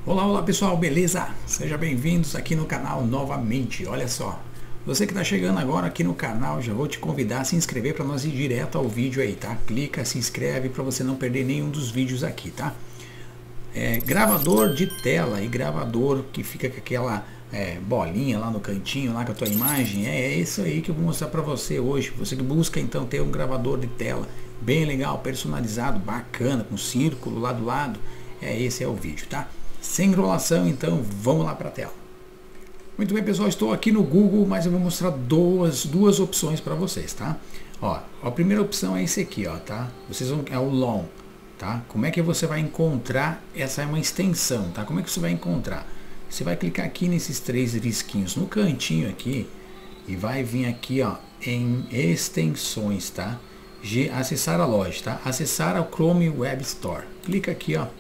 Olá, olá pessoal, beleza? Sejam bem-vindos aqui no canal novamente. Olha só, você que está chegando agora aqui no canal, já vou te convidar a se inscrever para nós ir direto ao vídeo aí, tá? Clica, se inscreve para você não perder nenhum dos vídeos aqui, tá? Gravador de tela e gravador que fica com aquela bolinha lá no cantinho, lá com a tua imagem, é isso aí que eu vou mostrar para você hoje. Você que busca então ter um gravador de tela bem legal, personalizado, bacana, com círculo lá do lado, esse é o vídeo, tá? Sem enrolação, então vamos lá para a tela. Muito bem, pessoal, estou aqui no Google, mas eu vou mostrar duas opções para vocês, tá? Ó, a primeira opção é esse aqui, ó, tá? É o LON, tá? Como é que você vai encontrar? Essa é uma extensão, tá? Como é que você vai encontrar? Você vai clicar aqui nesses três risquinhos no cantinho aqui e vai vir aqui, ó, em extensões, tá? Acessar a loja, tá? Acessar ao Chrome Web Store. Clica aqui, ó.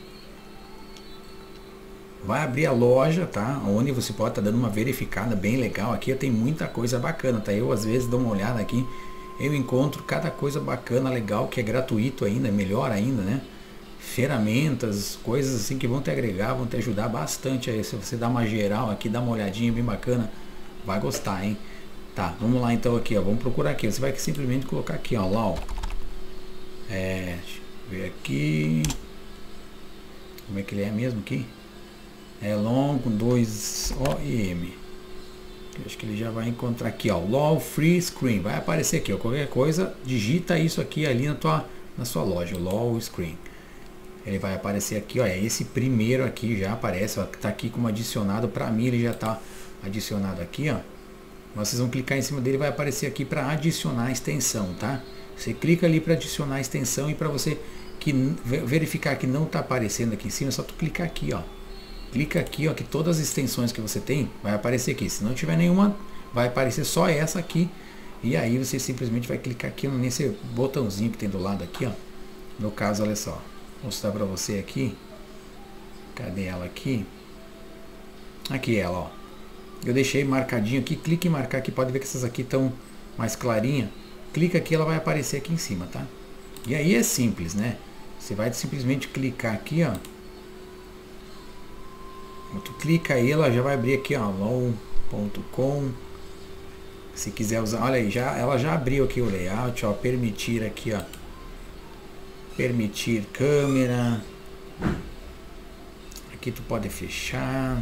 Vai abrir a loja, tá? Onde você pode estar dando uma verificada bem legal. Aqui tem muita coisa bacana, tá? Eu às vezes dou uma olhada aqui, eu encontro cada coisa bacana, legal, que é gratuito ainda, melhor ainda, né? Ferramentas, coisas assim que vão te agregar, vão te ajudar bastante aí. Se você dá uma geral aqui, dá uma olhadinha bem bacana, vai gostar, hein? Tá, vamos lá então aqui, ó. Vamos procurar aqui. Você vai simplesmente colocar aqui, ó, LOL. Deixa eu ver aqui. Como é que ele é mesmo aqui? LON com 2 O e M. Acho que ele já vai encontrar aqui, ó, LOL Free Screen. Vai aparecer aqui, ó, qualquer coisa, digita isso aqui ali na sua loja, LOL Screen. Ele vai aparecer aqui, ó, esse primeiro aqui já aparece, ó, tá aqui como adicionado. Para mim ele já tá adicionado aqui, ó. Vocês vão clicar em cima dele, vai aparecer aqui para adicionar a extensão, tá? Você clica ali para adicionar a extensão, e para você verificar que não tá aparecendo aqui em cima, é só tu clicar aqui, ó. Clica aqui, ó, que todas as extensões que você tem vai aparecer aqui. Se não tiver nenhuma, vai aparecer só essa aqui. E aí você simplesmente vai clicar aqui nesse botãozinho que tem do lado aqui, ó. No caso, olha só, vou mostrar para você aqui. Cadê ela aqui? Aqui ela, ó. Eu deixei marcadinho aqui. Clique em marcar aqui, pode ver que essas aqui estão mais clarinha. Clica aqui, ela vai aparecer aqui em cima, tá? E aí é simples, né? Você vai simplesmente clicar aqui, ó. Tu clica aí, ela já vai abrir aqui, ó, LOL.com. Se quiser usar, olha aí, ela já abriu aqui o layout, ó, permitir aqui, ó, permitir câmera. Aqui tu pode fechar.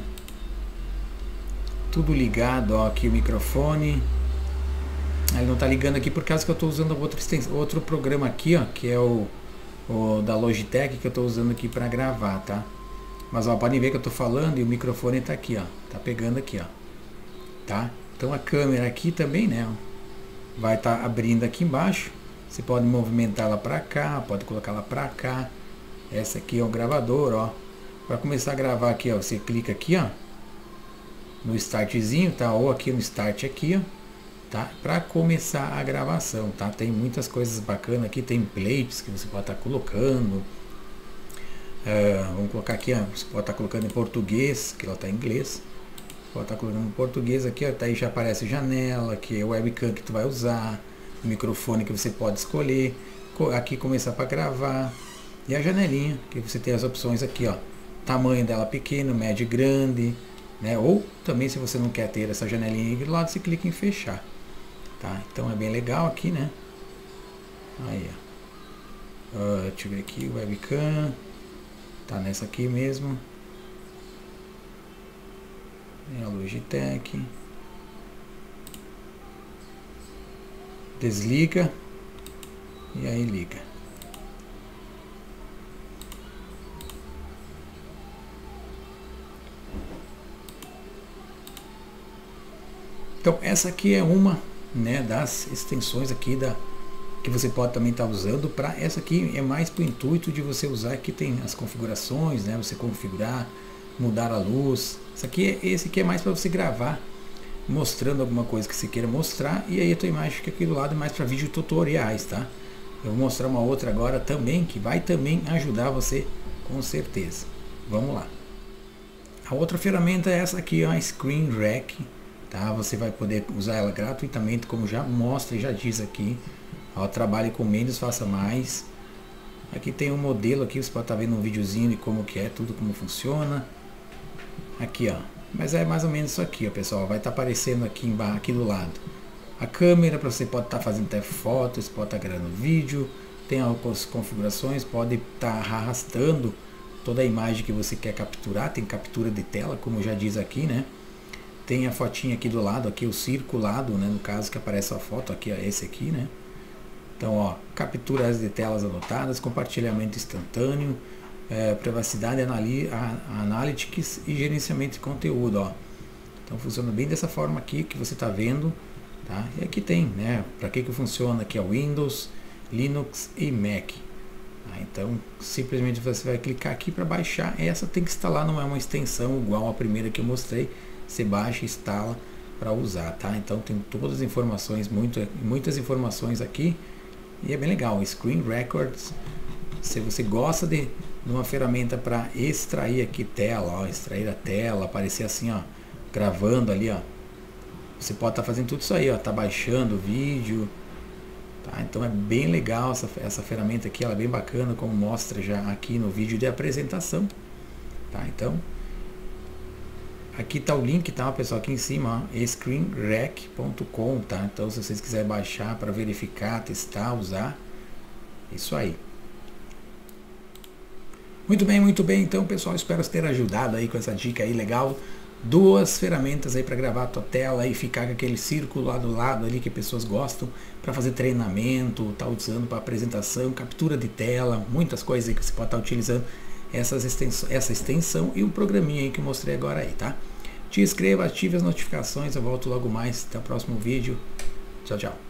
Tudo ligado, ó, aqui o microfone. Ele não tá ligando aqui por causa que eu tô usando outro programa aqui, ó, que é o da Logitech, que eu tô usando aqui para gravar, tá? Mas ó, podem ver que eu tô falando e o microfone tá aqui, ó. Tá pegando aqui, ó. Tá? Então a câmera aqui também, né? Vai estar abrindo aqui embaixo. Você pode movimentar ela para cá, pode colocar ela para cá. Essa aqui é o gravador, ó. Para começar a gravar aqui, ó, você clica aqui, ó, no startzinho, tá? Ou aqui no start aqui, ó, tá? Para começar a gravação, tá? Tem muitas coisas bacanas aqui, tem templates que você pode estar colocando. Vamos colocar aqui, ó, você pode estar colocando em português, que ela está em inglês. Pode estar colocando em português aqui, ó, tá aí, já aparece janela, que é o webcam que tu vai usar, o microfone que você pode escolher, aqui começar para gravar, e a janelinha, que você tem as opções aqui, ó, tamanho dela pequeno, médio e grande, né? Ou também, se você não quer ter essa janelinha aqui do lado, você clica em fechar, tá? Então é bem legal aqui, né? Aí, ó, deixa eu ver aqui, webcam. Tá nessa aqui mesmo. É a Logitech. Desliga. E aí liga. Então essa aqui é uma, né, das extensões aqui que você pode também estar usando. Para essa aqui é mais para o intuito de você usar. Aqui tem as configurações, né? Você configurar, mudar a luz. Esse aqui é mais para você gravar, mostrando alguma coisa que você queira mostrar. E aí a tua imagem fica aqui do lado, é mais para vídeo tutoriais, tá? Eu vou mostrar uma outra agora também, que vai também ajudar você, com certeza. Vamos lá. A outra ferramenta é essa aqui, ó, a Screen Rack, tá? Você vai poder usar ela gratuitamente, como já mostra e já diz aqui. Ó, trabalhe com menos, faça mais. Aqui tem um modelo aqui, você pode estar vendo um videozinho de como que é, tudo como funciona. Aqui, ó. Mas é mais ou menos isso aqui, ó, pessoal. Vai estar aparecendo aqui embaixo, aqui do lado. A câmera, para você pode estar fazendo até fotos, pode estar gravando vídeo. Tem algumas configurações, pode estar arrastando toda a imagem que você quer capturar. Tem captura de tela, como já diz aqui, né? Tem a fotinha aqui do lado, aqui o circulado, né? No caso que aparece a foto aqui, ó, esse aqui, né? Então, ó, capturas de telas anotadas, compartilhamento instantâneo, privacidade, analytics e gerenciamento de conteúdo, ó. Então funciona bem dessa forma aqui que você está vendo, tá? E aqui tem, né? Para que funciona aqui, ó, Windows, Linux e Mac. Então simplesmente você vai clicar aqui para baixar. Essa tem que instalar, não é uma extensão igual a primeira que eu mostrei. Você baixa e instala para usar, tá? Então tem todas as informações, muitas informações aqui. E é bem legal, Screen Records. Se você gosta de uma ferramenta para extrair aqui tela, ó, extrair a tela, aparecer assim, ó, gravando ali, ó. Você pode estar fazendo tudo isso aí, ó, tá baixando o vídeo, tá? Então é bem legal essa ferramenta aqui, ela é bem bacana, como mostra já aqui no vídeo de apresentação, tá? Então aqui tá o link, tá, pessoal, aqui em cima, ó, screenrec.com, tá? Então se vocês quiserem baixar para verificar, testar, usar, isso aí. Muito bem, então, pessoal, espero ter ajudado aí com essa dica aí legal. Duas ferramentas aí para gravar a tua tela e ficar com aquele círculo lá do lado ali que pessoas gostam para fazer treinamento, tá usando para apresentação, captura de tela, muitas coisas aí que você pode estar utilizando essa extensão e o programinha aí que eu mostrei agora aí, tá? Te inscreva, ative as notificações, eu volto logo mais, até o próximo vídeo. Tchau, tchau.